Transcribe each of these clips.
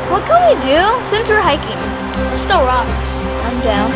What can we do since we're hiking? Let's throw rocks. I'm down.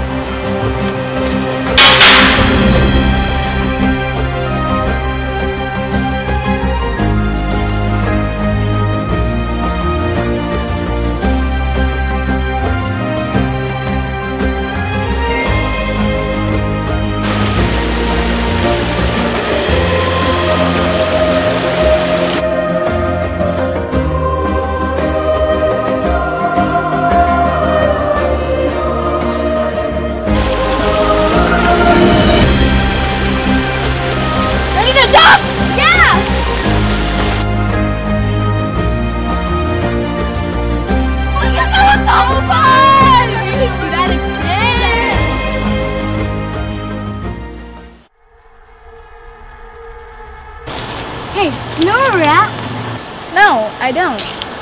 Hey, you know where we're at? No, I don't.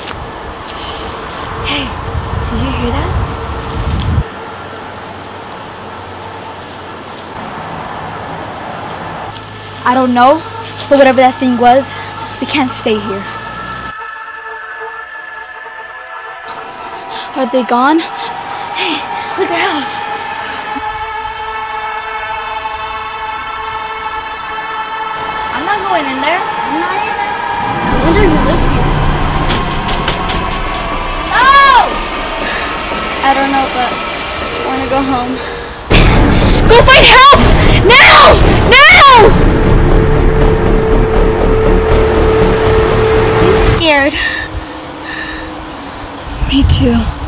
Hey, did you hear that? I don't know, but whatever that thing was, we can't stay here. Are they gone? Hey, look at the house. I'm not going in there. I'm not either. I wonder who lives here. No! I don't know, but I want to go home. Go find help! Now! Now! I'm scared. Me too.